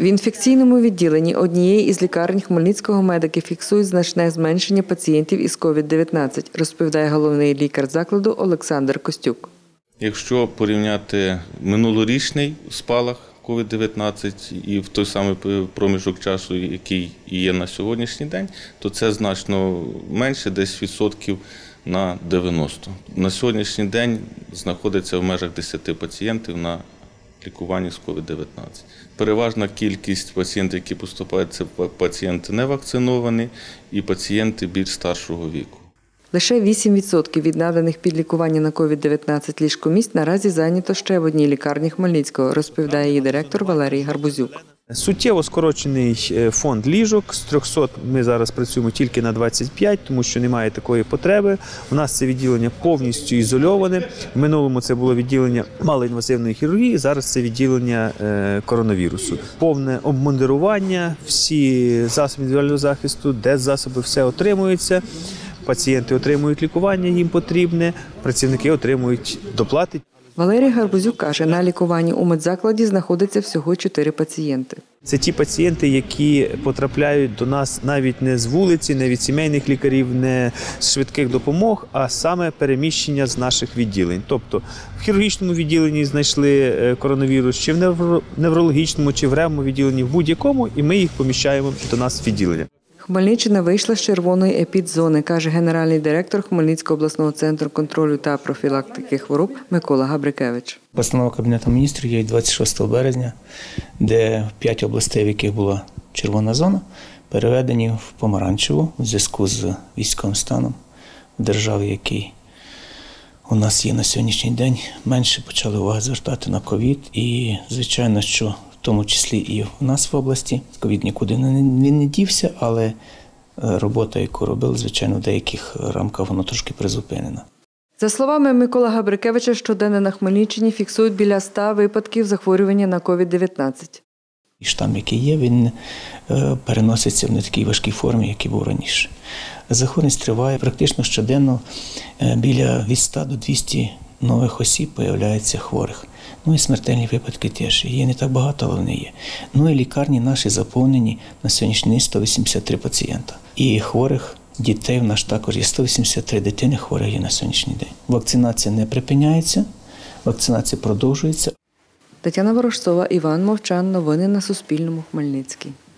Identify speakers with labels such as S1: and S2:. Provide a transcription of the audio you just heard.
S1: В інфекційному відділенні однієї із лікарень Хмельницького медики фіксують значне зменшення пацієнтів із COVID-19, розповідає головний лікар закладу Олександр Костюк.
S2: Якщо порівняти минулорічний спалах COVID-19 і в той самий проміжок часу, який є на сьогоднішній день, то це значно менше, десь відсотків на 90. На сьогоднішній день знаходиться в межах 10 пацієнтів на лікуванні з COVID-19. Переважна кількість пацієнтів, які поступають, це пацієнти невакциновані і пацієнти більш старшого віку.
S1: Лише 8% від наданих під лікування на COVID-19 ліжкомісць наразі зайнято ще в одній лікарні Хмельницького, розповідає її директор Валерій Гарбузюк.
S3: Суттєво скорочений фонд ліжок. З 300 ми зараз працюємо тільки на 25, тому що немає такої потреби. У нас це відділення повністю ізольоване. В минулому це було відділення малоінвазивної хірургії, зараз це відділення коронавірусу. Повне обмундирування, всі засоби індивідуального захисту, деззасоби, все отримується. Пацієнти отримують лікування, їм потрібне, працівники отримують доплати.
S1: Валерій Гарбузюк каже, на лікуванні у медзакладі знаходиться всього 4 пацієнти.
S3: Це ті пацієнти, які потрапляють до нас навіть не з вулиці, не від сімейних лікарів, не з швидких допомог, а саме переміщення з наших відділень. Тобто в хірургічному відділенні знайшли коронавірус, чи в неврологічному, чи в ревмовому відділенні, в будь-якому, і ми їх поміщаємо до нас в відділення.
S1: Хмельниччина вийшла з червоної епідзони, каже генеральний директор Хмельницького обласного центру контролю та профілактики хвороб Микола Габрикевич.
S4: Постанова Кабінету міністрів є 26 березня, де 5 областей, в яких була червона зона, переведені в помаранчеву в зв'язку з військовим станом в державі, який у нас є на сьогоднішній день. Менше почали уваги звертати на ковід і, звичайно, що в тому числі і в нас в області. Ковід нікуди не дівся, але робота, яку робили, звичайно, в деяких рамках воно трошки призупинена.
S1: За словами Миколи Габрикевича, щоденно на Хмельниччині фіксують біля 100 випадків захворювання на COVID-19.
S4: І штам, який є, він переноситься в не такій важкій формі, як і був раніше. Захворюваність триває практично щоденно, від 100 до 200 нових осіб появляється хворих. Ну і смертельні випадки теж. Є не так багато, але вони є. Ну і лікарні наші заповнені на сьогоднішній день 183 пацієнта. І хворих дітей в нас також є 183 дитини хворих є на сьогоднішній день. Вакцинація не припиняється, вакцинація продовжується.
S1: Тетяна Ворожцова, Іван Мовчан. Новини на Суспільному. Хмельницький.